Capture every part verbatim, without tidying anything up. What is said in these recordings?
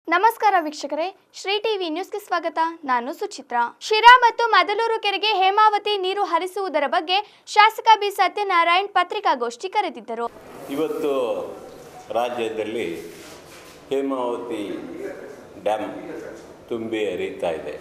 ನಮಸ್ಕಾರ ವೀಕ್ಷಕರೇ, ಶ್ರೀ ಟಿವಿ ನ್ಯೂಸ್ಗೆ ಸ್ವಾಗತ. ನಾನು ಸುಚಿತ್ರಾ. ಶಿರಾ ಮತ್ತು ಮದಲೂರು ಕೆರೆಗೆ ಹೇಮಾವತಿ ನೀರು ಹರಿಸುವುದರ ಬಗ್ಗೆ ಶಾಸಕ ಬಿ ಸತ್ಯನಾರಾಯಣ್ ಪತ್ರಿಕಾಗೋಷ್ಠಿ ಕರೆದಿದ್ದರು. ಇವತ್ತು ರಾಜ್ಯದಲ್ಲಿ ಹೇಮಾವತಿ ಡ್ಯಾಮ್ ತುಂಬಿ ಹರಿತಾ ಇದೆ.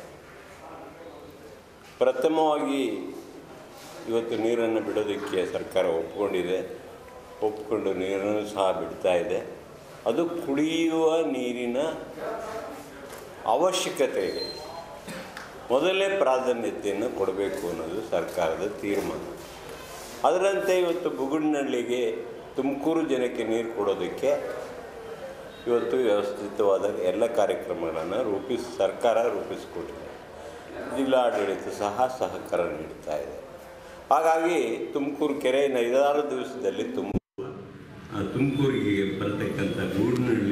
ಪ್ರಥಮವಾಗಿ ಇವತ್ತು ನೀರನ್ನು ಬಿಡೋದಕ್ಕೆ ಸರ್ಕಾರ ಒಪ್ಪಿಕೊಂಡಿದೆ. ಒಪ್ಪಿಕೊಂಡು ನೀರನ್ನು ಸಹ ಬಿಡ್ತಾ ಇದೆ. ಅದು ಕುಡಿಯುವ ನೀರಿನ ಅವಶ್ಯಕತೆಗೆ ಮೊದಲೇ ಪ್ರಾಧಾನ್ಯತೆಯನ್ನು ಕೊಡಬೇಕು ಅನ್ನೋದು ಸರ್ಕಾರದ ತೀರ್ಮಾನ. ಅದರಂತೆ ಇವತ್ತು ಬುಗುಡ್ನಹಳ್ಳಿಗೆ ತುಮಕೂರು ಜನಕ್ಕೆ ನೀರು ಕೊಡೋದಕ್ಕೆ ಇವತ್ತು ವ್ಯವಸ್ಥಿತವಾದ ಎಲ್ಲ ಕಾರ್ಯಕ್ರಮಗಳನ್ನು ರೂಪಿಸಿ ಸರ್ಕಾರ ರೂಪಿಸಿಕೊಟ್ಟಿದೆ. ಜಿಲ್ಲಾಡಳಿತ ಸಹ ಸಹಕಾರ ನೀಡ್ತಾ ಇದೆ. ಹಾಗಾಗಿ ತುಮಕೂರು ಕೆರೆಯ ಐದಾರು ದಿವಸದಲ್ಲಿ ತುಂಬ ತುಮಕೂರಿಗೆ ಬರತಕ್ಕಂಥ ಗೂಡ್ನಹಳ್ಳಿ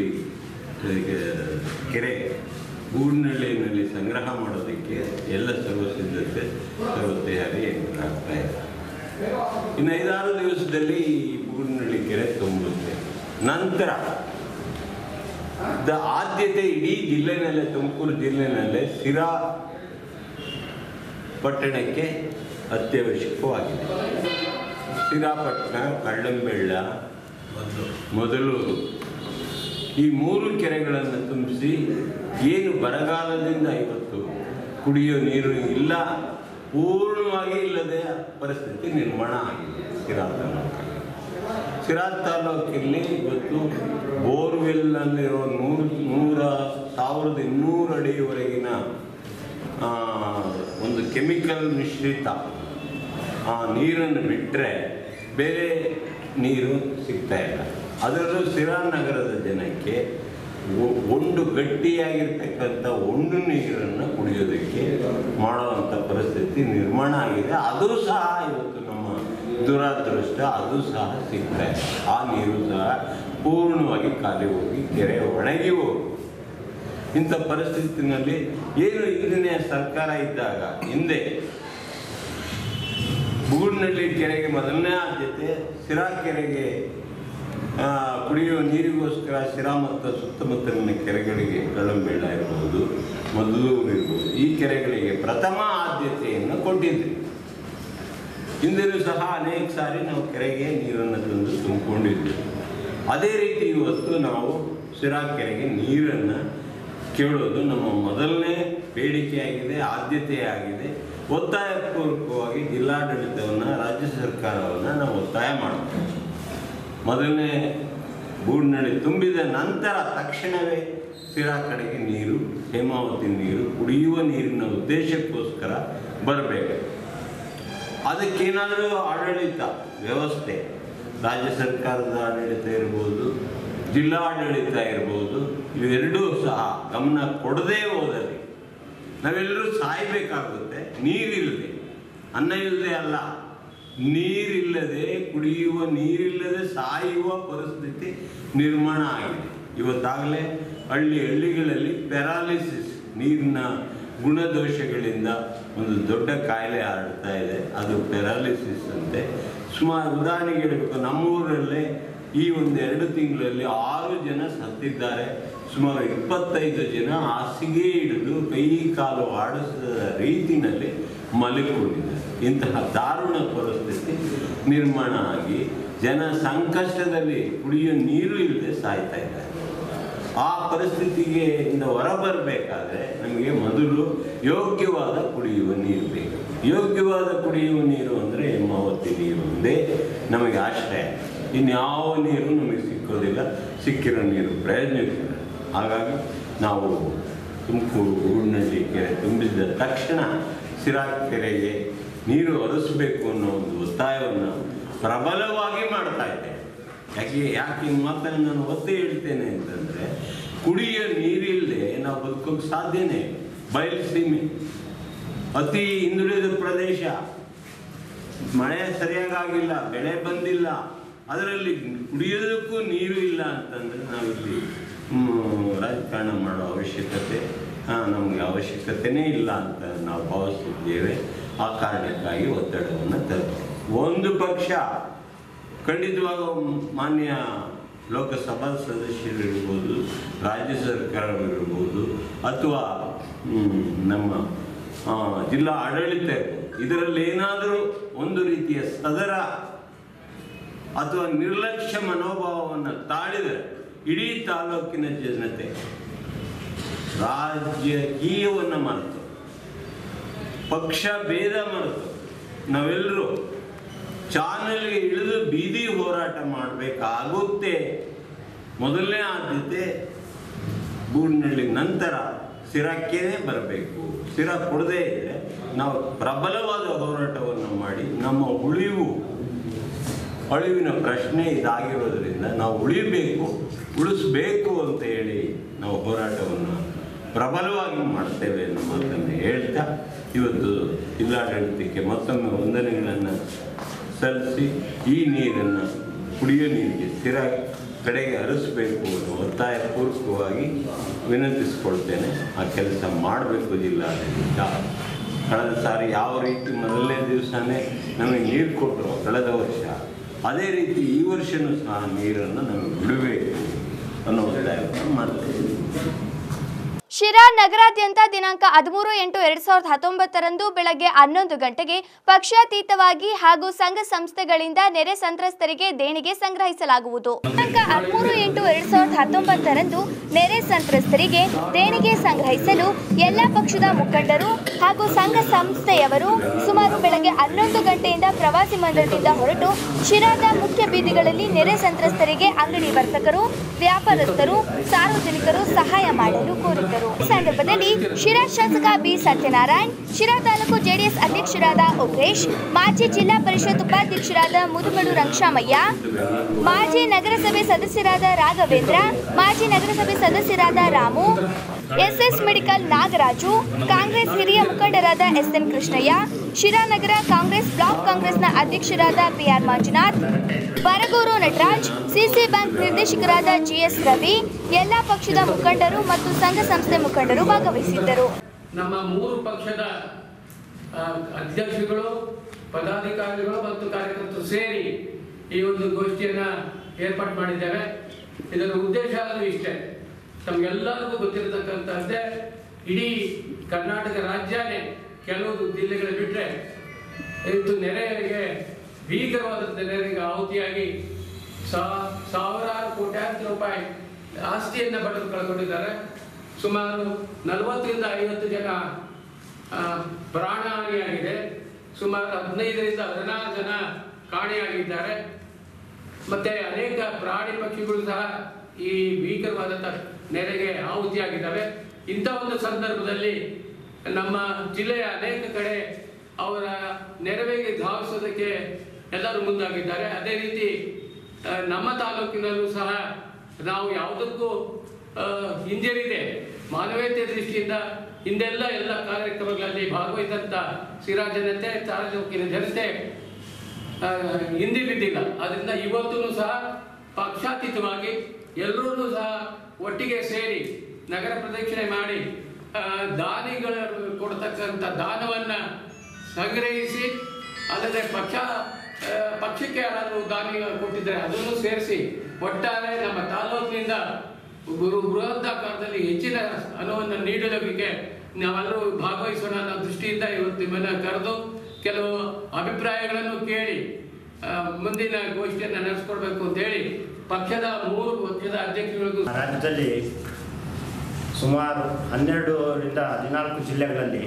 ಕೆರೆ ಗೂಡ್ನಹಳ್ಳಿನಲ್ಲಿ ಸಂಗ್ರಹ ಮಾಡೋದಕ್ಕೆ ಎಲ್ಲ ಸರ್ವ ಸಿದ್ಧತೆ ಸರ್ವ ತಯಾರಿ ಆಗ್ತಾ ಇದೆ. ಇನ್ನು ಐದಾರು ದಿವಸದಲ್ಲಿ ಈ ಗೂಡ್ನಹಳ್ಳಿ ಕೆರೆ ತುಂಬುತ್ತೆ. ನಂತರ ದ ಆದ್ಯತೆ ಇಡೀ ಜಿಲ್ಲೆನಲ್ಲೇ, ತುಮಕೂರು ಜಿಲ್ಲೆನಲ್ಲೇ ಸಿರಾ ಪಟ್ಟಣಕ್ಕೆ ಅತ್ಯವಶ್ಯಕವಾಗಿದೆ. ಸಿರಾಪಟ್ಟಣ, ಕಳ್ಳಂಬೆಳ್ಳ, ಮೊದಲೂರು ಈ ಮೂರು ಕೆರೆಗಳನ್ನು ತುಂಬಿಸಿ ಏನು ಬರಗಾಲದಿಂದ ಇವತ್ತು ಕುಡಿಯೋ ನೀರು ಇಲ್ಲ, ಪೂರ್ಣವಾಗಿ ಇಲ್ಲದೆ ಪರಿಸ್ಥಿತಿ ನಿರ್ಮಾಣ ಆಗಿದೆ ಸಿರಾ ತಾಲೂಕಲ್ಲಿ. ಸಿರಾ ತಾಲೂಕಲ್ಲಿ ಇವತ್ತು ಬೋರ್ವೆಲ್ಲಲ್ಲಿರೋ ನೂರು ನೂರ ಸಾವಿರದ ಇನ್ನೂರು ಅಡಿಯವರೆಗಿನ ಒಂದು ಕೆಮಿಕಲ್ ಮಿಶ್ರಿತ ಆ ನೀರನ್ನು ಬಿಟ್ಟರೆ ಬೇರೆ ನೀರು ಸಿಗ್ತಾ ಇಲ್ಲ. ಅದರಲ್ಲೂ ಸಿರಾ ನಗರದ ಜನಕ್ಕೆ ಒಂದು ಗಟ್ಟಿಯಾಗಿರ್ತಕ್ಕಂಥ ಒಂದು ನೀರನ್ನು ಕುಡಿಯೋದಕ್ಕೆ ಮಾಡುವಂಥ ಪರಿಸ್ಥಿತಿ ನಿರ್ಮಾಣ ಆಗಿದೆ. ಅದು ಸಹ ಇವತ್ತು ನಮ್ಮ ದುರಾದೃಷ್ಟ, ಅದು ಸಹ ಸಿಗ್ತಾ ಇದೆ. ಆ ನೀರು ಸಹ ಪೂರ್ಣವಾಗಿ ಖಾಲಿ ಹೋಗಿ ಕೆರೆ ಒಣಗಿ ಹೋಗಿ ಇಂಥ ಪರಿಸ್ಥಿತಿನಲ್ಲಿ ಏನು ಹಿಂದಿನ ಸರ್ಕಾರ ಇದ್ದಾಗ ಹಿಂದೆ ಬುಗುಡ್ನಹಳ್ಳಿ ಕೆರೆಗೆ ಮೊದಲನೇ ಆದ್ಯತೆ, ಸಿರಾ ಕೆರೆಗೆ ಕುಡಿಯುವ ನೀರಿಗೋಸ್ಕರ ಸಿರಾ ಮತ್ತು ಸುತ್ತಮುತ್ತಲಿನ ಕೆರೆಗಳಿಗೆ ಕಳ್ಳಂಬೆಳ್ಳ ಇರ್ಬೋದು, ಮದಲೂರು ಇರ್ಬೋದು, ಈ ಕೆರೆಗಳಿಗೆ ಪ್ರಥಮ ಆದ್ಯತೆಯನ್ನು ಕೊಟ್ಟಿದ್ವಿ. ಹಿಂದೆಯೂ ಸಹ ಅನೇಕ ಸಾರಿ ನಾವು ಕೆರೆಗೆ ನೀರನ್ನು ತಂದು ತುಂಬಿಕೊಂಡಿದ್ವಿ. ಅದೇ ರೀತಿ ಇವತ್ತು ನಾವು ಸಿರಾ ಕೆರೆಗೆ ನೀರನ್ನು ಕೇಳೋದು ನಮ್ಮ ಮೊದಲನೇ ಬೇಡಿಕೆಯಾಗಿದೆ, ಆದ್ಯತೆಯಾಗಿದೆ. ಒತ್ತಾಯಪೂರ್ವಕವಾಗಿ ಜಿಲ್ಲಾಡಳಿತವನ್ನು, ರಾಜ್ಯ ಸರ್ಕಾರವನ್ನು ನಾವು ಒತ್ತಾಯ ಮಾಡ್ತೇವೆ. ಮೊದಲನೇ ಗೂಡ್ನಹಳ್ಳಿ ತುಂಬಿದ ನಂತರ ತಕ್ಷಣವೇ ಸಿರಾ ಕಡೆಗೆ ನೀರು, ಹೇಮಾವತಿ ನೀರು ಕುಡಿಯುವ ನೀರಿನ ಉದ್ದೇಶಕ್ಕೋಸ್ಕರ ಬರಬೇಕು. ಅದಕ್ಕೇನಾದರೂ ಆಡಳಿತ ವ್ಯವಸ್ಥೆ, ರಾಜ್ಯ ಸರ್ಕಾರದ ಆಡಳಿತ ಇರ್ಬೋದು, ಜಿಲ್ಲಾ ಆಡಳಿತ ಇರ್ಬೋದು, ಇವೆರಡೂ ಸಹ ಗಮನ ಕೊಡದೇ ಹೋದಲ್ಲಿ ನಾವೆಲ್ಲರೂ ಸಾಯಬೇಕಾಗುತ್ತೆ. ನೀರಿಲ್ಲದೆ, ಅನ್ನ ಇಲ್ಲದೆ ಅಲ್ಲ, ನೀರಿಲ್ಲದೆ, ಕುಡಿಯುವ ನೀರಿಲ್ಲದೆ ಸಾಯುವ ಪರಿಸ್ಥಿತಿ ನಿರ್ಮಾಣ ಆಗಿದೆ. ಇವತ್ತಾಗಲೇ ಹಳ್ಳಿ ಹಳ್ಳಿಗಳಲ್ಲಿ ಪ್ಯಾರಾಲಿಸಿಸ್, ನೀರಿನ ಗುಣದೋಷಗಳಿಂದ ಒಂದು ದೊಡ್ಡ ಕಾಯಿಲೆ ಹರಡ್ತಾ ಇದೆ. ಅದು ಪ್ಯಾರಾಲಿಸಿಸ್ ಅಂತೆ. ಸುಮಾರು ಉದಾಹರಣೆಗೆ ಹೇಳಬೇಕು, ನಮ್ಮೂರಲ್ಲೇ ಈ ಒಂದು ಎರಡು ತಿಂಗಳಲ್ಲಿ ಆರು ಜನ ಸತ್ತಿದ್ದಾರೆ. ಸುಮಾರು ಇಪ್ಪತ್ತೈದು ಜನ ಹಾಸಿಗೆ ಹಿಡಿದು ಕೈ ಕಾಲು ಆಡಿಸಿದ ರೀತಿಯಲ್ಲಿ ಮಲಗಿಕೊಂಡಿದ್ದಾರೆ. ಇಂತಹ ದಾರುಣ ಪರಿಸ್ಥಿತಿ ನಿರ್ಮಾಣ ಆಗಿ ಜನ ಸಂಕಷ್ಟದಲ್ಲಿ ಕುಡಿಯೋ ನೀರು ಇಲ್ಲದೆ ಸಾಯ್ತಾ ಇದ್ದಾರೆ. ಆ ಪರಿಸ್ಥಿತಿಗೆ ಇಂದ ಹೊರಬರಬೇಕಾದ್ರೆ ನಮಗೆ ಮೊದಲು ಯೋಗ್ಯವಾದ ಕುಡಿಯುವ ನೀರು ಬೇಕು. ಯೋಗ್ಯವಾದ ಕುಡಿಯುವ ನೀರು ಅಂದರೆ ಹೇಮಾವತಿ ನೀರು ಒಂದೇ ನಮಗೆ ಆಶ್ರಯ. ಇನ್ಯಾವ ನೀರು ನಮಗೆ ಸಿಕ್ಕೋದಿಲ್ಲ. ಸಿಕ್ಕಿರೋ ನೀರು ಪ್ರಯೋಜನವಿಲ್ಲ. ಹಾಗಾಗಿ ನಾವು ತುಮಕೂರು ಗೂಡ್ನಹಳ್ಳಿ ಕೆರೆ ತುಂಬಿದ ತಕ್ಷಣ ಸಿರಾ ಕೆರೆಗೆ ನೀರು ಹರಿಸಬೇಕು ಅನ್ನೋ ಒಂದು ಒತ್ತಾಯವನ್ನು ಪ್ರಬಲವಾಗಿ ಮಾಡ್ತಾ ಇದ್ದೇವೆ. ಯಾಕೆ ಯಾಕೆ ಈ ಮಾತನ್ನು ನಾನು ಒತ್ತಿ ಹೇಳ್ತೇನೆ ಅಂತಂದರೆ, ಕುಡಿಯೋ ನೀರಿಲ್ಲದೆ ನಾವು ಬದುಕೋಕ್ಕೆ ಸಾಧ್ಯನೇ. ಬಯಲುಸೀಮೆ, ಅತಿ ಹಿಂದುಳಿದ ಪ್ರದೇಶ, ಮಳೆ ಸರಿಯಾಗಿಲ್ಲ, ಬೆಳೆ ಬಂದಿಲ್ಲ, ಅದರಲ್ಲಿ ಕುಡಿಯೋದಕ್ಕೂ ನೀರು ಇಲ್ಲ ಅಂತಂದರೆ ನಾವಿಲ್ಲಿ ರಾಜಕಾರಣ ಮಾಡೋ ಅವಶ್ಯಕತೆ ನಮಗೆ ಅವಶ್ಯಕತೆಯೇ ಇಲ್ಲ ಅಂತ ನಾವು ಭಾವಿಸಿದ್ದೇವೆ. ಆ ಕಾರಣಕ್ಕಾಗಿ ಒತ್ತಡವನ್ನು ತರ್ತೇವೆ. ಒಂದು ಪಕ್ಷ ಖಂಡಿತವಾಗ ಮಾನ್ಯ ಲೋಕಸಭಾ ಸದಸ್ಯರಿರ್ಬೋದು, ರಾಜ್ಯ ಸರ್ಕಾರವಿರ್ಬೋದು, ಅಥವಾ ನಮ್ಮ ಜಿಲ್ಲಾ ಆಡಳಿತ ಇದರಲ್ಲಿ ಏನಾದರೂ ಒಂದು ರೀತಿಯ ಸದರ ಅಥವಾ ನಿರ್ಲಕ್ಷ್ಯ ಮನೋಭಾವವನ್ನು ತಾಳಿದರೆ ಇಡೀ ತಾಲೂಕಿನ ಜನತೆ ರಾಜಕೀಯವನ್ನು ಮರೆತು, ಪಕ್ಷ ಭೇದ ಮರೆತು ನಾವೆಲ್ಲರೂ ಚಾನಲ್ಗೆ ಇಳಿದು ಬೀದಿ ಹೋರಾಟ ಮಾಡಬೇಕಾಗುತ್ತೆ. ಮೊದಲನೇ ಆದ್ಯತೆ ಗೂಡಿನಳ್ಳಿ, ನಂತರ ಸಿರಕ್ಕೇನೆ ಬರಬೇಕು. ಸಿರ ಕೊಡದೇ ಇದ್ದರೆ ನಾವು ಪ್ರಬಲವಾದ ಹೋರಾಟವನ್ನು ಮಾಡಿ ನಮ್ಮ ಉಳಿವು ಅಳಿವಿನ ಪ್ರಶ್ನೆ ಇದಾಗಿರೋದ್ರಿಂದ ನಾವು ಉಳಿಬೇಕು, ಉಳಿಸ್ಬೇಕು ಅಂತ ಹೇಳಿ ನಾವು ಹೋರಾಟವನ್ನು ಪ್ರಬಲವಾಗಿ ಮಾಡ್ತೇವೆ ಅನ್ನೋ ಮಾತನ್ನು ಹೇಳ್ತಾ ಇವತ್ತು ಜಿಲ್ಲಾಡಳಿತಕ್ಕೆ ಮತ್ತೊಮ್ಮೆ ವಂದನೆಗಳನ್ನು ಸಲ್ಲಿಸಿ ಈ ನೀರನ್ನು ಕುಡಿಯೋ ನೀರಿಗೆ ಸ್ಥಿರ ಕಡೆಗೆ ಹರಿಸಬೇಕು ಅನ್ನೋ ಒತ್ತಾಯಪೂರ್ವಕವಾಗಿ ವಿನಂತಿಸ್ಕೊಳ್ತೇನೆ. ಆ ಕೆಲಸ ಮಾಡಬೇಕು ಜಿಲ್ಲಾಡಳಿತ. ಕಳೆದ ಸಾರಿ ಯಾವ ರೀತಿ ಮೊದಲನೇ ದಿವಸನೇ ನಮಗೆ ನೀರು ಕೊಟ್ಟರು ಕಳೆದ ವರ್ಷ, ಅದೇ ರೀತಿ ಈ ವರ್ಷವೂ ಸಹ ನೀರನ್ನು ನಮಗೆ ಬಿಡಬೇಕು ಅನ್ನೋ ಒತ್ತಾಯವನ್ನು ಮಾಡ್ತೇವೆ. ಶಿರಾ ನಗರಾದ್ಯಂತ ದಿನಾಂಕ ಹದಿಮೂರು ಎಂಟು ಎರಡ್ ಸಾವಿರದ ಹತ್ತೊಂಬತ್ತರಂದು ಬೆಳಗ್ಗೆ ಹನ್ನೊಂದು ಗಂಟೆಗೆ ಪಕ್ಷಾತೀತವಾಗಿ ಹಾಗೂ ಸಂಘ ಸಂಸ್ಥೆಗಳಿಂದ ನೆರೆ ಸಂತ್ರಸ್ತರಿಗೆ ದೇಣಿಗೆ ಸಂಗ್ರಹಿಸಲಾಗುವುದು. ದಿನಾಂಕ ಹದಿಮೂರು ಎಂಟು ಎರಡ್ ಸಾವಿರದ ಹತ್ತೊಂಬತ್ತರಂದು ನೆರೆ ಸಂತ್ರಸ್ತರಿಗೆ ದೇಣಿಗೆ ಸಂಗ್ರಹಿಸಲು ಎಲ್ಲ ಪಕ್ಷದ ಮುಖಂಡರು ಹಾಗೂ ಸಂಘ ಸಂಸ್ಥೆಯವರು ಸುಮಾರು ಬೆಳಗ್ಗೆ ಹನ್ನೊಂದು ಗಂಟೆಯಿಂದ ಪ್ರವಾಸಿ ಮಂದಿರದಿಂದ ಹೊರಟು ಶಿರಾದ ಮುಖ್ಯ ಬೀದಿಗಳಲ್ಲಿ ನೆರೆ ಸಂತ್ರಸ್ತರಿಗೆ ಅಂಗಡಿ ವರ್ತಕರು, ವ್ಯಾಪಾರಸ್ಥರು, ಸಾರ್ವಜನಿಕರು ಸಹಾಯ ಮಾಡಲು ಕೋರಿದರು. ಈ ಸಂದರ್ಭದಲ್ಲಿ ಶಿರಾ ಶಾಸಕ ಬಿ ಸತ್ಯನಾರಾಯಣ್, ಶಿರಾ ತಾಲೂಕು ಜೆಡಿಎಸ್ ಅಧ್ಯಕ್ಷರಾದ ಉಗ್ರೇಶ್, ಮಾಜಿ ಜಿಲ್ಲಾ ಪರಿಷತ್ ಉಪಾಧ್ಯಕ್ಷರಾದ ಮುದುಮಡು ರಂಗಶಾಮಯ್ಯ, ಮಾಜಿ ನಗರಸಭೆ ಸದಸ್ಯರಾದ ರಾಘವೇಂದ್ರ, ಮಾಜಿ ನಗರಸಭೆ ಸದಸ್ಯರಾದ ರಾಮು, ಎಸ್ಎಸ್ ಮೆಡಿಕಲ್ ನಾಗರಾಜು, ಕಾಂಗ್ರೆಸ್ ಹಿರಿಯ ಮುಖಂಡರಾದ ಎಸ್ ಎನ್ ಕೃಷ್ಣಯ್ಯ, ಶಿರಾ ನಗರ ಕಾಂಗ್ರೆಸ್ ಬ್ಲಾಕ್ ಕಾಂಗ್ರೆಸ್ನ ಅಧ್ಯಕ್ಷರಾದ PR Manjunath, Baraguru Nataraj, CC bank ನಿರ್ದೇಶಕರಾದ ಜಿಎಸ್ ರವಿ, ಎಲ್ಲಾ ಪಕ್ಷದ ಮುಖಂಡರು ಮತ್ತು ಸಂಘ ಸಂಸ್ಥೆ ಮುಖಂಡರು ಭಾಗವಹಿಸಿದ್ದರು. ನಮ್ಮ ಮೂರು ಪಕ್ಷದ ಅಧ್ಯಕ್ಷರುಗಳು, ಪದಾಧಿಕಾರಿಗಳು ಮತ್ತು ಕಾರ್ಯಕರ್ತರು ಸೇರಿ ಈ ಒಂದು ಗೋಷ್ಠಿಯನ್ನ ಏರ್ಪಾಡು ಮಾಡಿದ್ದೇವೆ. ಇದರ ಉದ್ದೇಶ ಅದು ಇಷ್ಟೇ, ತಮಗೆಲ್ಲರಿಗೂ ಗೊತ್ತಿರತಕ್ಕಂಥದ್ದೇ, ಇಡೀ ಕರ್ನಾಟಕ ರಾಜ್ಯನೇ ಕೆಲವು ಜಿಲ್ಲೆಗಳು ಬಿಟ್ಟರೆ ಇದು ನೆರೆಗೆ ಭೀಕರವಾದ ನೆರೆಗೆ ಆಹುತಿಯಾಗಿ ಸಾವಿರಾರು ಕೋಟ್ಯಾಂತರ ರೂಪಾಯಿ ಆಸ್ತಿಯನ್ನು ಪಡೆದು ಕಳ್ಕೊಂಡಿದ್ದಾರೆ. ಸುಮಾರು ನಲವತ್ತರಿಂದ ಐವತ್ತು ಜನ ಪ್ರಾಣಹಾನಿಯಾಗಿದೆ. ಸುಮಾರು ಹದಿನೈದರಿಂದ ಹದಿನಾರು ಜನ ಕಾಣೆಯಾಗಿದ್ದಾರೆ. ಮತ್ತೆ ಅನೇಕ ಪ್ರಾಣಿ ಪಕ್ಷಿಗಳು ಸಹ ಈ ಭೀಕರವಾದಂಥ ನೆರೆಗೆ ಆಹುತಿಯಾಗಿದ್ದಾವೆ. ಇಂಥ ಒಂದು ಸಂದರ್ಭದಲ್ಲಿ ನಮ್ಮ ಜಿಲ್ಲೆಯ ಅನೇಕ ಕಡೆ ಅವರ ನೆರವಿಗೆ ಧಾವಿಸೋದಕ್ಕೆ ಎಲ್ಲರೂ ಮುಂದಾಗಿದ್ದಾರೆ. ಅದೇ ರೀತಿ ನಮ್ಮ ತಾಲೂಕಿನಲ್ಲೂ ಸಹ ನಾವು ಯಾವುದಕ್ಕೂ ಹಿಂಜರಿದೆ ಮಾನವೀಯತೆ ದೃಷ್ಟಿಯಿಂದ ಹಿಂದೆಲ್ಲ ಎಲ್ಲ ಕಾರ್ಯಕ್ರಮಗಳಲ್ಲಿ ಭಾಗವಹಿಸಿದಂಥ ಶಿರಾ ಜನತೆ, ತಾಲೂಕಿನ ಜನತೆ ಹಿಂದೆ ಬಿದ್ದಿಲ್ಲ. ಅದರಿಂದ ಇವತ್ತೂ ಸಹ ಪಕ್ಷಾತೀತವಾಗಿ ಎಲ್ಲರೂ ಸಹ ಒಟ್ಟಿಗೆ ಸೇರಿ ನಗರ ಪ್ರದಕ್ಷಿಣೆ ಮಾಡಿ ದಾನಿಗಳು ಕೊಡ್ತಕ್ಕಂಥ ದಾನವನ್ನ ಸಂಗ್ರಹಿಸಿ, ಅಲ್ಲದೆ ಪಕ್ಷ ಪಕ್ಷಕ್ಕೆ ಯಾರಾದರೂ ದಾನಿ ಕೊಟ್ಟಿದ್ದಾರೆ ಅದನ್ನು ಸೇರಿಸಿ ಒಟ್ಟಾರೆ ನಮ್ಮ ತಾಲೂಕಿನಿಂದ ಬೃಹದಾಕಾರದಲ್ಲಿ ಹೆಚ್ಚಿನ ಹಣವನ್ನು ನೀಡಲಿಕ್ಕೆ ನಾವೆಲ್ಲರೂ ಭಾಗವಹಿಸೋಣ ಅನ್ನೋ ದೃಷ್ಟಿಯಿಂದ ಇವತ್ತು ನಿಮ್ಮನ್ನು ಕರೆದು ಕೆಲವು ಅಭಿಪ್ರಾಯಗಳನ್ನು ಕೇಳಿ ಮುಂದಿನ ಗೋಷ್ಠಿಯನ್ನು ನಡೆಸ್ಕೊಡ್ಬೇಕು ಅಂತ ಹೇಳಿ ಪಕ್ಷದ ಮೂರು ಪಕ್ಷದ ಅಧ್ಯಕ್ಷರಿಗೂ ರಾಜ್ಯದಲ್ಲಿ ಸುಮಾರು ಹನ್ನೆರಡರಿಂದ ಹದಿನಾಲ್ಕು ಜಿಲ್ಲೆಗಳಲ್ಲಿ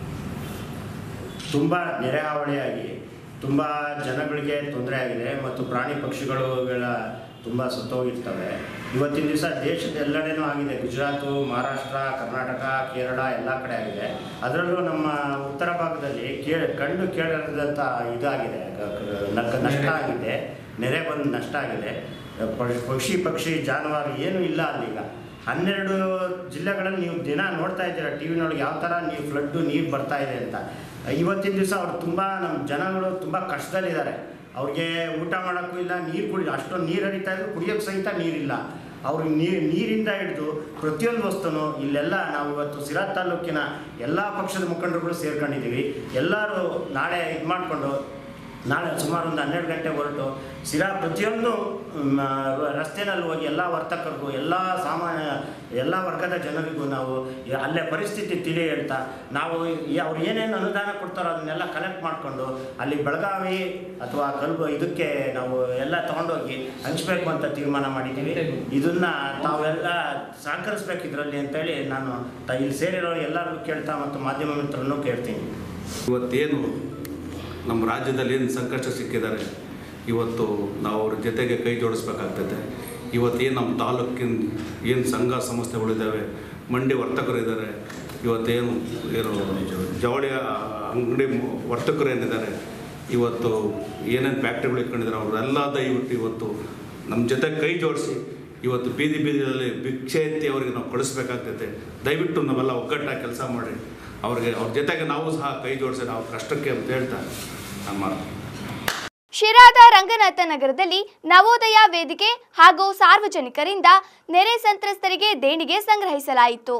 ತುಂಬ ನೆರೆ ಹಾವಳಿಯಾಗಿ ತುಂಬ ಜನಗಳಿಗೆ ತೊಂದರೆ ಆಗಿದೆ ಮತ್ತು ಪ್ರಾಣಿ ಪಕ್ಷಿಗಳುಗಳ ತುಂಬ ಸತ್ತೋಗಿರ್ತವೆ. ಇವತ್ತಿನ ದಿವಸ ದೇಶದ ಎಲ್ಲೆಡೆನೂ ಆಗಿದೆ. ಗುಜರಾತು, ಮಹಾರಾಷ್ಟ್ರ, ಕರ್ನಾಟಕ, ಕೇರಳ ಎಲ್ಲ ಕಡೆ ಆಗಿದೆ. ಅದರಲ್ಲೂ ನಮ್ಮ ಉತ್ತರ ಭಾಗದಲ್ಲಿ ಕೇಳ ಕಂಡು ಕೇಳದಂಥ ಇದಾಗಿದೆ, ನಷ್ಟ ಆಗಿದೆ, ನೆರೆ ಬಂದು ನಷ್ಟ ಆಗಿದೆ. ಪಕ್ಷಿ ಪಕ್ಷಿ ಜಾನುವಾರು ಏನೂ ಇಲ್ಲ ಅಲ್ಲೀಗ. ಹನ್ನೆರಡು ಜಿಲ್ಲೆಗಳಲ್ಲಿ ನೀವು ದಿನ ನೋಡ್ತಾ ಇದ್ದೀರಾ ಟಿ ವಿನೊಳಗೆ ಯಾವ ಥರ ನೀವು ಫ್ಲಡ್ಡು ನೀರು ಬರ್ತಾ ಇದೆ ಅಂತ. ಇವತ್ತಿನ ದಿವಸ ಅವ್ರು ತುಂಬ ನಮ್ಮ ಜನಗಳು ತುಂಬ ಕಷ್ಟದಲ್ಲಿದ್ದಾರೆ. ಅವ್ರಿಗೆ ಊಟ ಮಾಡೋಕ್ಕೂ ಇಲ್ಲ, ನೀರು ಕುಡಿ ಅಷ್ಟೊಂದು ನೀರು ಹರಿತಾ ಇದ್ರು, ಕುಡಿಯೋಕ್ಕೆ ಸಹಿತ ನೀರಿಲ್ಲ. ಅವ್ರಿಗೆ ನೀರು ನೀರಿಂದ ಹಿಡಿದು ಪ್ರತಿಯೊಂದು ವಸ್ತುನೂ ಇಲ್ಲೆಲ್ಲ ನಾವು ಇವತ್ತು ಸಿರಾ ತಾಲೂಕಿನ ಎಲ್ಲ ಪಕ್ಷದ ಮುಖಂಡರುಗಳು ಸೇರ್ಕೊಂಡಿದ್ದೀವಿ. ಎಲ್ಲರೂ ನಾಳೆ ಇದು ಮಾಡಿಕೊಂಡು ನಾಳೆ ಸುಮಾರು ಒಂದು ಹನ್ನೆರಡು ಗಂಟೆ ಹೊರಟು ಸಿರಾ ಪ್ರತಿಯೊಂದು ರಸ್ತೆಯಲ್ಲಿ ಹೋಗಿ ಎಲ್ಲ ವರ್ತಕರಿಗೂ ಎಲ್ಲ ಸಾಮಾನ್ಯ ಎಲ್ಲ ವರ್ಗದ ಜನರಿಗೂ ನಾವು ಅಲ್ಲೇ ಪರಿಸ್ಥಿತಿ ತಿಳಿ ಹೇಳ್ತಾ ನಾವು ಅವ್ರು ಏನೇನು ಅನುದಾನ ಕೊಡ್ತಾರೋ ಅದನ್ನೆಲ್ಲ ಕಲೆಕ್ಟ್ ಮಾಡಿಕೊಂಡು ಅಲ್ಲಿ ಬೆಳಗಾವಿ ಅಥವಾ ಕಲ್ಬು ಇದಕ್ಕೆ ನಾವು ಎಲ್ಲ ತೊಗೊಂಡೋಗಿ ಹಂಚಬೇಕು ಅಂತ ತೀರ್ಮಾನ ಮಾಡಿದ್ದೀವಿ. ಇದನ್ನು ತಾವೆಲ್ಲ ಸಹಕರಿಸ್ಬೇಕು ಇದರಲ್ಲಿ ಅಂತೇಳಿ ನಾನು ಇಲ್ಲಿ ಸೇರಿರೋ ಎಲ್ಲರಿಗೂ ಕೇಳ್ತಾ ಮತ್ತು ಮಾಧ್ಯಮ ಮಿತ್ರರನ್ನು ಕೇಳ್ತೀನಿ. ಇವತ್ತೇನು ನಮ್ಮ ರಾಜ್ಯದಲ್ಲಿ ಏನು ಸಂಕಷ್ಟ ಸಿಕ್ಕಿದ್ದಾರೆ, ಇವತ್ತು ನಾವು ಅವ್ರ ಜೊತೆಗೆ ಕೈ ಜೋಡಿಸ್ಬೇಕಾಗ್ತದೆ. ಇವತ್ತೇನು ನಮ್ಮ ತಾಲೂಕಿನ ಏನು ಸಂಘ ಸಂಸ್ಥೆಗಳಿದ್ದಾವೆ, ಮಂಡಿ ವರ್ತಕರು ಇದ್ದಾರೆ, ಇವತ್ತೇನು ಏನು ಜವಳಿ ಅಂಗಡಿ ವರ್ತಕರು ಏನಿದ್ದಾರೆ, ಇವತ್ತು ಏನೇನು ಫ್ಯಾಕ್ಟ್ರಿಗಳು ಇಟ್ಕೊಂಡಿದ್ದಾರೆ ಅವರೆಲ್ಲ ದಯವಿಟ್ಟು ಇವತ್ತು ನಮ್ಮ ಜೊತೆ ಕೈ ಜೋಡಿಸಿ ಇವತ್ತು ಬೀದಿ ಬೀದಿಯಲ್ಲಿ ಭಿಕ್ಷೆ ಎತ್ತಿ ಅವರಿಗೆ ನಾವು ಕಳಿಸ್ಬೇಕಾಗ್ತೈತೆ. ದಯವಿಟ್ಟು ನಾವೆಲ್ಲ ಒಗ್ಗಟ್ಟಾಗಿ ಕೆಲಸ ಮಾಡಿ ಅವ್ರಿಗೆ ಅವ್ರ ಜೊತೆಗೆ ನಾವು ಸಹ ಕೈ ಜೋಡಿಸಿ ನಾವು ಕಷ್ಟಕ್ಕೆ ಅಂತ ಹೇಳ್ತಾ ನಮ್ಮ ಶಿರಾದ ರಂಗನಾಥ ನಗರದಲ್ಲಿ ನವೋದಯ ವೇದಿಕೆ ಹಾಗೂ ಸಾರ್ವಜನಿಕರಿಂದ ನೆರೆ ಸಂತ್ರಸ್ತರಿಗೆ ದೇಣಿಗೆ ಸಂಗ್ರಹಿಸಲಾಯಿತು.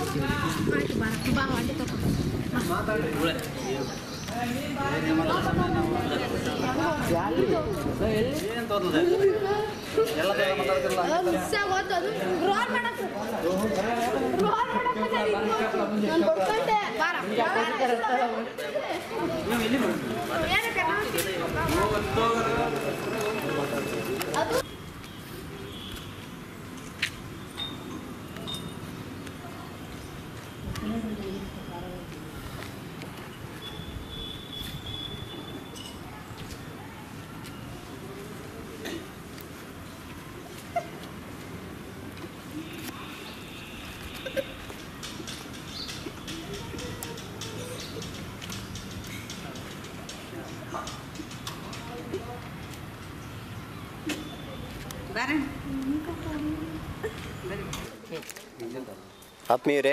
ಆತ್ಮೀಯರೇ,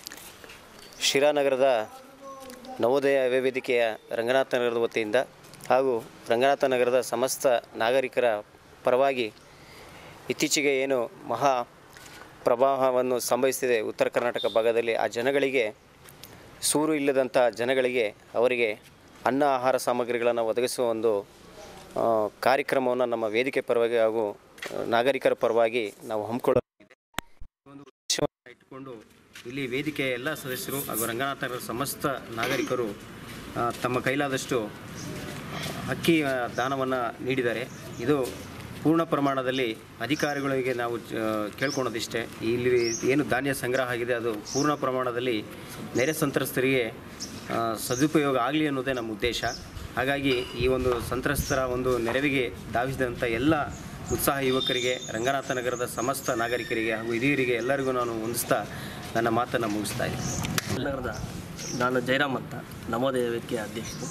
ಶಿರಾನಗರದ ನವೋದಯ ವೇದಿಕೆಯ ರಂಗನಾಥ ನಗರದ ವತಿಯಿಂದ ಹಾಗೂ ರಂಗನಾಥ ನಗರದ ಸಮಸ್ತ ನಾಗರಿಕರ ಪರವಾಗಿ ಇತ್ತೀಚೆಗೆ ಏನು ಮಹಾ ಪ್ರವಾಹವನ್ನು ಸಂಭವಿಸಿದೆ ಉತ್ತರ ಕರ್ನಾಟಕ ಭಾಗದಲ್ಲಿ, ಆ ಜನಗಳಿಗೆ ಸೂರು ಇಲ್ಲದಂಥ ಜನಗಳಿಗೆ ಅವರಿಗೆ ಅನ್ನ ಆಹಾರ ಸಾಮಗ್ರಿಗಳನ್ನು ಒದಗಿಸುವ ಒಂದು ಕಾರ್ಯಕ್ರಮವನ್ನು ನಮ್ಮ ವೇದಿಕೆ ಪರವಾಗಿ ಹಾಗೂ ನಾಗರಿಕರ ಪರವಾಗಿ ನಾವು ಹಮ್ಮಿಕೊಳ್ಳಲಾಗಿದೆ. ಒಂದು ಉದ್ದೇಶವನ್ನು ಇಟ್ಟುಕೊಂಡು ಇಲ್ಲಿ ವೇದಿಕೆಯ ಎಲ್ಲ ಸದಸ್ಯರು ಹಾಗೂ ರಂಗನಾಥ ನಗರದ ಸಮಸ್ತ ನಾಗರಿಕರು ತಮ್ಮ ಕೈಲಾದಷ್ಟು ಅಕ್ಕಿ ದಾನವನ್ನು ನೀಡಿದ್ದಾರೆ. ಇದು ಪೂರ್ಣ ಪ್ರಮಾಣದಲ್ಲಿ ಅಧಿಕಾರಿಗಳಿಗೆ ನಾವು ಕೇಳ್ಕೊಳೋದಿಷ್ಟೇ, ಇಲ್ಲಿ ಏನು ಧಾನ್ಯ ಸಂಗ್ರಹ ಆಗಿದೆ ಅದು ಪೂರ್ಣ ಪ್ರಮಾಣದಲ್ಲಿ ನೆರೆ ಸಂತ್ರಸ್ತರಿಗೆ ಸದುಪಯೋಗ ಆಗಲಿ ಅನ್ನೋದೇ ನಮ್ಮ ಉದ್ದೇಶ. ಹಾಗಾಗಿ ಈ ಒಂದು ಸಂತ್ರಸ್ತರ ಒಂದು ನೆರವಿಗೆ ಧಾವಿಸಿದಂಥ ಎಲ್ಲ ಉತ್ಸಾಹ ಯುವಕರಿಗೆ, ರಂಗನಾಥ ನಗರದ ಸಮಸ್ತ ನಾಗರಿಕರಿಗೆ ಹಾಗೂ ಹಿರಿಯರಿಗೆ ಎಲ್ಲರಿಗೂ ನಾನು ಹೊಂದಿಸ್ತಾ ನನ್ನ ಮಾತನ್ನು ಮುಗಿಸ್ತಾ ಇದ್ದೀನಿ. ನಗರದ ನಾನು ಜಯರಾಮ್ ಅಂತ, ನವೋದಯ ವೇದಿಕೆಯ ಅಧ್ಯಕ್ಷರು.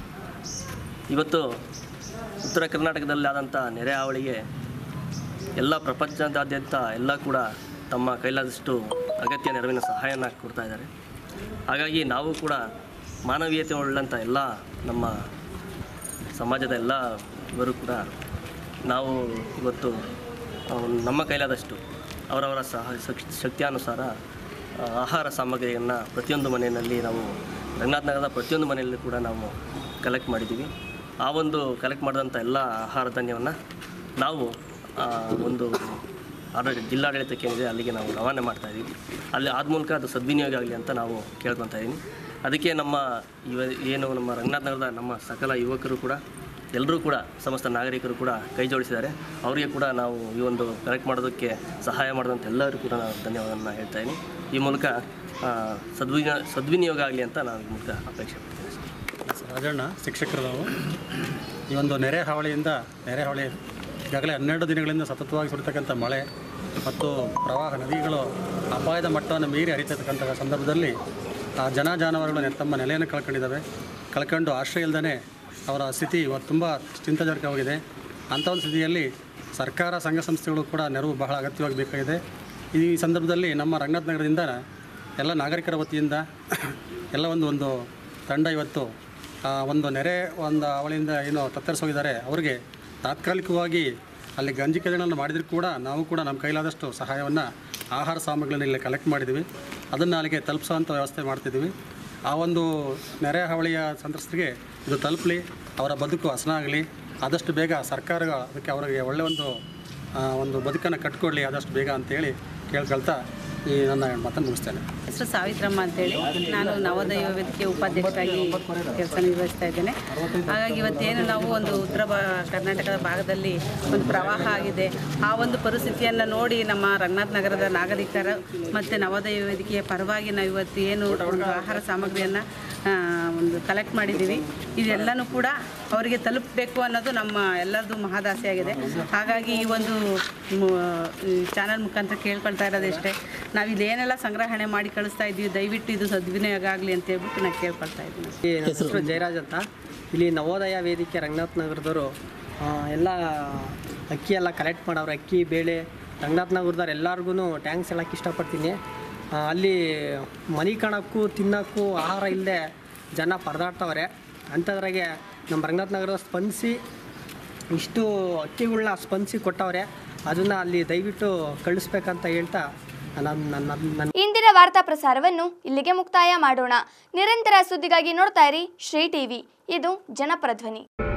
ಇವತ್ತು ಉತ್ತರ ಕರ್ನಾಟಕದಲ್ಲಿ ಆದಂಥ ನೆರೆ ಹಾವಳಿಗೆ ಎಲ್ಲ ಪ್ರಪಂಚದಾದ್ಯಂತ ಎಲ್ಲ ಕೂಡ ತಮ್ಮ ಕೈಲಾದಷ್ಟು ಅಗತ್ಯ ನೆರವಿನ ಸಹಾಯನ ಕೊಡ್ತಾ ಇದ್ದಾರೆ. ಹಾಗಾಗಿ ನಾವು ಕೂಡ ಮಾನವೀಯತೆ ಉಳ್ಳಂಥ ಎಲ್ಲ ನಮ್ಮ ಸಮಾಜದ ಎಲ್ಲ ಇವರು ಕೂಡ ನಾವು ಇವತ್ತು ನಮ್ಮ ಕೈಲಾದಷ್ಟು ಅವರವರ ಸಹ ಶಕ್ತಿಯಾನುಸಾರ ಆಹಾರ ಸಾಮಗ್ರಿಯನ್ನು ಪ್ರತಿಯೊಂದು ಮನೆಯಲ್ಲಿ ನಾವು ರಂಗನಾಥ ನಗರದ ಪ್ರತಿಯೊಂದು ಮನೆಯಲ್ಲಿ ಕೂಡ ನಾವು ಕಲೆಕ್ಟ್ ಮಾಡಿದ್ದೀವಿ. ಆ ಒಂದು ಕಲೆಕ್ಟ್ ಮಾಡಿದಂಥ ಎಲ್ಲ ಆಹಾರ ಧಾನ್ಯವನ್ನು ನಾವು ಒಂದು ಆಡಳಿತ ಜಿಲ್ಲಾಡಳಿತಕ್ಕೆ ಏನಿದೆ ಅಲ್ಲಿಗೆ ನಾವು ರವಾನೆ ಮಾಡ್ತಾಯಿದ್ದೀವಿ. ಅಲ್ಲಿ ಆದ ಮೂಲಕ ಅದು ಸದ್ವಿನಿಯೋಗ ಆಗಲಿ ಅಂತ ನಾವು ಕೇಳ್ಕೊತಾ ಇದ್ದೀನಿ. ಅದಕ್ಕೆ ನಮ್ಮ ಇವ ಏನು ನಮ್ಮ ರಂಗನಾಥ ನಗರದ ನಮ್ಮ ಸಕಲ ಯುವಕರು ಕೂಡ ಎಲ್ಲರೂ ಕೂಡ ಸಮಸ್ತ ನಾಗರಿಕರು ಕೂಡ ಕೈ ಜೋಡಿಸಿದ್ದಾರೆ. ಅವರಿಗೆ ಕೂಡ ನಾವು ಈ ಒಂದು ಕಲೆಕ್ಟ್ ಮಾಡೋದಕ್ಕೆ ಸಹಾಯ ಮಾಡಿದಂಥ ಎಲ್ಲರಿಗೂ ಕೂಡ ನಾನು ಧನ್ಯವಾದವನ್ನು ಹೇಳ್ತಾಯಿದ್ದೀನಿ. ಈ ಮೂಲಕ ಸದ್ವಿನಿಯ ಸದ್ವಿನಿಯೋಗ ಆಗಲಿ ಅಂತ ನಾನು ಈ ಮೂಲಕ ಅಪೇಕ್ಷೆ ಪಡ್ತೀನಿ. ರಾಜಣ್ಣ, ಶಿಕ್ಷಕರು ನಾವು ಈ ಒಂದು ನೆರೆ ಹಾವಳಿಯಿಂದ ನೆರೆ ಹಾವಳಿ ಈಗಾಗಲೇ ಹನ್ನೆರಡು ದಿನಗಳಿಂದ ಸತತವಾಗಿ ಸುರಿತಕ್ಕಂಥ ಮಳೆ ಮತ್ತು ಪ್ರವಾಹ ನದಿಗಳು ಅಪಾಯದ ಮಟ್ಟವನ್ನು ಮೀರಿ ಹರಿತಕ್ಕಂಥ ಸಂದರ್ಭದಲ್ಲಿ ಆ ಜನ ಜಾನುವಾರುಗಳು ತಮ್ಮ ನೆಲೆಯನ್ನು ಕಳ್ಕೊಂಡಿದ್ದಾವೆ. ಕಳ್ಕೊಂಡು ಆಶ್ರಯ ಇಲ್ಲದೇ ಅವರ ಸ್ಥಿತಿ ಇವತ್ತು ತುಂಬ ಚಿಂತಾಜನಕವಾಗಿದೆ. ಅಂಥ ಒಂದು ಸ್ಥಿತಿಯಲ್ಲಿ ಸರ್ಕಾರ, ಸಂಘ ಸಂಸ್ಥೆಗಳು ಕೂಡ ನೆರವು ಬಹಳ ಅಗತ್ಯವಾಗಿ ಬೇಕಾಗಿದೆ. ಈ ಸಂದರ್ಭದಲ್ಲಿ ನಮ್ಮ ರಂಗನಾಥ ನಗರದಿಂದ ಎಲ್ಲ ನಾಗರಿಕರ ವತಿಯಿಂದ ಎಲ್ಲ ಒಂದು ಒಂದು ತಂಡ ಇವತ್ತು ಒಂದು ನೆರೆ ಒಂದು ಅವಳಿಂದ ಏನು ತತ್ತರಿಸೋಗಿದ್ದಾರೆ ಅವರಿಗೆ ತಾತ್ಕಾಲಿಕವಾಗಿ ಅಲ್ಲಿ ಗಂಜಿ ಕೆದಗಳನ್ನು ಮಾಡಿದರೂ ಕೂಡ ನಾವು ಕೂಡ ನಮ್ಮ ಕೈಲಾದಷ್ಟು ಸಹಾಯವನ್ನು ಆಹಾರ ಸಾಮಗ್ರಿಗಳನ್ನ ಇಲ್ಲಿ ಕಲೆಕ್ಟ್ ಮಾಡಿದ್ದೀವಿ. ಅದನ್ನು ಅಲ್ಲಿಗೆ ತಲುಪಿಸೋವಂಥ ವ್ಯವಸ್ಥೆ ಮಾಡ್ತಿದ್ದೀವಿ. ಆ ಒಂದು ನೆರೆ ಹಾವಳಿಯ ಸಂತ್ರಸ್ತರಿಗೆ ಇದು ತಲುಪಲಿ, ಅವರ ಬದುಕು ಹಸನಾಗಲಿ, ಆದಷ್ಟು ಬೇಗ ಸರ್ಕಾರ ಅದಕ್ಕೆ ಅವರಿಗೆ ಒಳ್ಳೆಯ ಒಂದು ಒಂದು ಬದುಕನ್ನು ಕಟ್ಕೊಡ್ಲಿ ಆದಷ್ಟು ಬೇಗ ಅಂತೇಳಿ ಕೇಳ್ಕೊಳ್ತಾ ಈ ನನ್ನ ಮಾತನ್ನು ಮುಗಿಸ್ತೇನೆ. ಹೆಸರು ಸಾವಿತ್ರಮ್ಮ ಅಂತೇಳಿ, ನಾನು ನವೋದಯ ವೇದಿಕೆ ಉಪಾಧ್ಯಕ್ಷರಾಗಿ ಕೆಲಸ ನಿರ್ವಹಿಸ್ತಾ ಇದ್ದೇನೆ. ಹಾಗಾಗಿ ಇವತ್ತೇನು ನಾವು ಒಂದು ಉತ್ತರ ಬಾ ಕರ್ನಾಟಕದ ಭಾಗದಲ್ಲಿ ಒಂದು ಪ್ರವಾಹ ಆಗಿದೆ, ಆ ಒಂದು ಪರಿಸ್ಥಿತಿಯನ್ನು ನೋಡಿ ನಮ್ಮ ರಂಗನಾಥ ನಗರದ ನಾಗರಿಕರು ಮತ್ತು ನವೋದಯ ವೇದಿಕೆಯ ಪರವಾಗಿ ನಾವು ಇವತ್ತು ಏನು ಒಂದು ಆಹಾರ ಸಾಮಗ್ರಿಯನ್ನು ಒಂದು ಕಲೆಕ್ಟ್ ಮಾಡಿದ್ದೀವಿ. ಇದೆಲ್ಲನೂ ಕೂಡ ಅವರಿಗೆ ತಲುಪಬೇಕು ಅನ್ನೋದು ನಮ್ಮ ಎಲ್ಲರದ್ದು ಮಹದಾಸೆಯಾಗಿದೆ. ಹಾಗಾಗಿ ಈ ಒಂದು ಚಾನಲ್ ಮುಖಾಂತರ ಕೇಳ್ಕೊಳ್ತಾ ಇರೋದಷ್ಟೇ, ನಾವು ಇಲ್ಲೇನೆಲ್ಲ ಸಂಗ್ರಹಣೆ ಮಾಡಿ ಕಳಿಸ್ತಾ ಇದ್ದೀವಿ, ದಯವಿಟ್ಟು ಇದು ಸದ್ವಿನಿಯೋಗ ಆಗಲಿ ಅಂತ ಹೇಳ್ಬಿಟ್ಟು ನಾನು ಕೇಳ್ಕೊಳ್ತಾ ಇದ್ದೀನಿ. ನನ್ನ ಹೆಸರು ಜಯರಾಜ್ ಅಂತ. ಇಲ್ಲಿ ನವೋದಯ ವೇದಿಕೆ ರಂಗನಾಥ ನಗರದವರು ಎಲ್ಲ ಅಕ್ಕಿ ಎಲ್ಲ ಕಲೆಕ್ಟ್ ಮಾಡೋರು, ಅಕ್ಕಿ ಬೇಳೆ ರಂಗನಾಥ ನಗರದವ್ರು ಎಲ್ಲರಿಗೂ ಟ್ಯಾಂಕ್ಸ್ ಹೇಳೋಕ್ಕೆ ಇಷ್ಟಪಡ್ತೀನಿ. ಅಲ್ಲಿ ಮನೆ ಕಾಣೋಕ್ಕೂ ತಿನ್ನೋಕ್ಕೂ ಆಹಾರ ಇಲ್ಲದೆ ಜನ ಪರದಾಡ್ತವ್ರೆ. ಅಂಥದ್ರಾಗೆ ನಮ್ಮ ರಂಗನಾಥ ನಗರ ಸ್ಪಂದಿಸಿ ಇಷ್ಟು ಅಕ್ಕಿಗಳನ್ನ ಸ್ಪಂದಿಸಿ ಕೊಟ್ಟವ್ರೆ, ಅದನ್ನು ಅಲ್ಲಿ ದಯವಿಟ್ಟು ಕಳಿಸ್ಬೇಕಂತ ಹೇಳ್ತಾ ನನ್ನ ಇಂದಿನ ವಾರ್ತಾ ಪ್ರಸಾರವನ್ನು ಇಲ್ಲಿಗೆ ಮುಕ್ತಾಯ ಮಾಡೋಣ. ನಿರಂತರ ಸುದ್ದಿಗಾಗಿ ನೋಡ್ತಾ ಇರಿ ಶ್ರೀ ಟಿವಿ, ಇದು ಜನಪರ ಧ್ವನಿ.